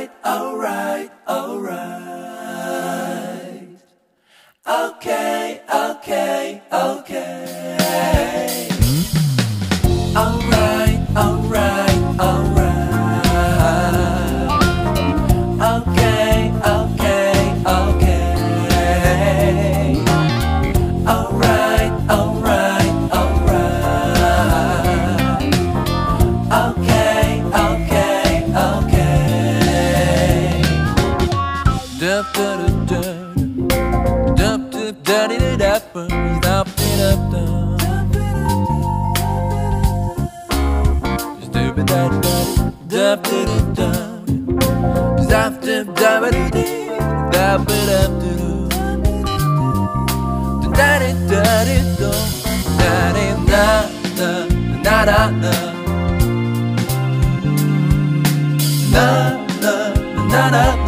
alright, alright, alright. Okay, okay, okay. Alright, alright, alright. Okay, okay, okay. Alright, alright, alright. Okay, okay, okay. Dup dup dup dup dup dup dup dup na na na na